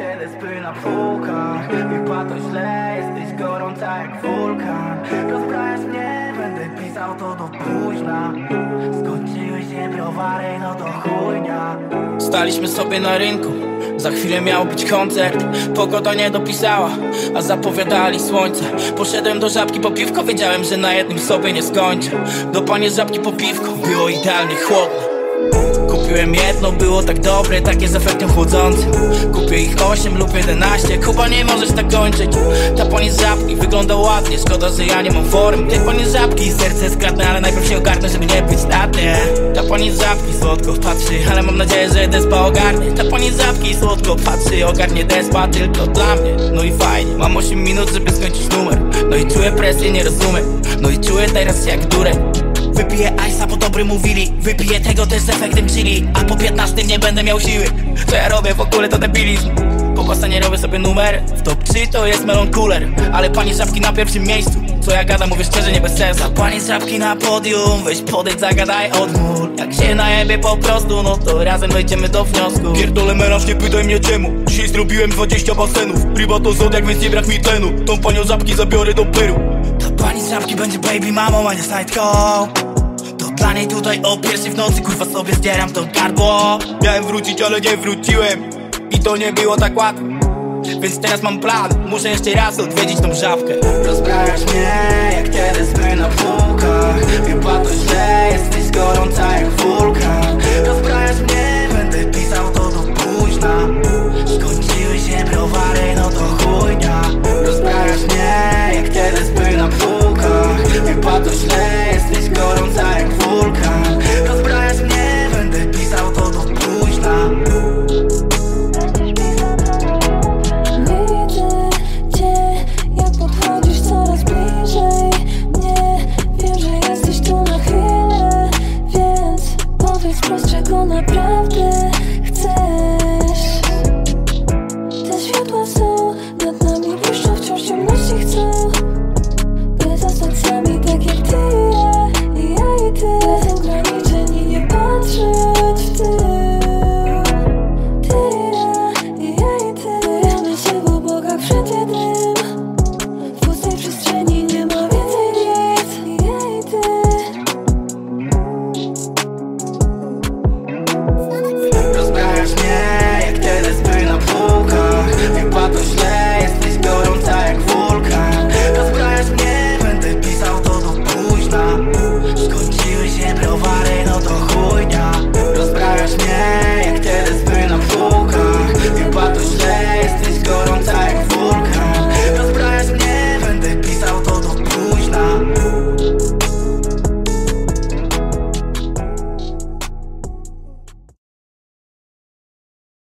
te despy na półkach. Chyba to źle, jesteś gorąca jak wulkan. Rozbrajesz mnie, będę pisał to do późna. Skończyły się browary, no to chujnia. Staliśmy sobie na rynku, za chwilę miał być koncert. Pogoda nie dopisała, a zapowiadali słońce. Poszedłem do Żabki po piwko, wiedziałem, że na jednym sobie nie skończę. Do pani Żabki po piwko, było idealnie chłodne. Kupiłem jedno, było tak dobre, takie z efektem chłodzącym. Kupię ich 8 lub 11, Kuba nie możesz tak kończyć. Ta pani z Żabki wygląda ładnie, szkoda, że ja nie mam form. Tej pani z Żabki serce skradnę, ale najpierw się ogarnę, żeby nie być statnie. Ta pani z Żabki słodko patrzy, ale mam nadzieję, że despa ogarnie. Ta pani z Żabki słodko patrzy, ogarnie despa tylko dla mnie. No i fajnie, mam 8 minut, żeby skończyć numer. No i czuję presję, nie rozumiem. No i czuję teraz jak durek. Wypiję ice'a, bo dobry mówili. Wypiję tego też z efektem chili. A po 15 nie będę miał siły. Co ja robię w ogóle to debilizm. Po basenie robię sobie numer. W top 3 to jest melon cooler. Ale pani z Żabki na pierwszym miejscu. Co ja gadam, mówię szczerze, nie bez sensu. Pani z Żabki na podium, weź podejdź, zagadaj odmór. Jak się najebie po prostu, no to razem dojdziemy do wniosku. Pierdolę melanż, nie pytaj mnie czemu. Dzisiaj zrobiłem 20 basenów. Ryba to zodiak, więc nie brak mi tlenu. Tą panią z Żabki zabiorę do Peru. Ta pani z Żabki będzie baby mamą, a nie sideką. To dla niej tutaj o pierwszej w nocy, kurwa sobie zdzieram to gardło. Miałem wrócić, ale nie wróciłem. I to nie było tak łatwo. Więc teraz mam plan, muszę jeszcze raz odwiedzić tą Żabkę. Rozbrajasz mnie jak te despy na półkach. Chyba to źle, jesteś gorąca jak wulkan.